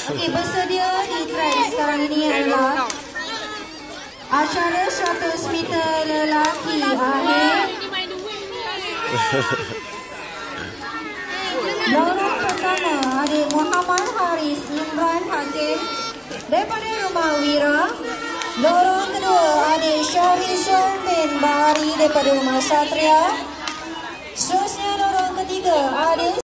Okey, bersedia di track sekarang ini adalah acara 100 meter lelaki akhir. Lorong pertama adik Muhammad Haris Imran Hakim daripada Rumah Wira. Lorong kedua adik Syahrizal bin Bahari daripada Rumah Satria. Seterusnya lorong ketiga adik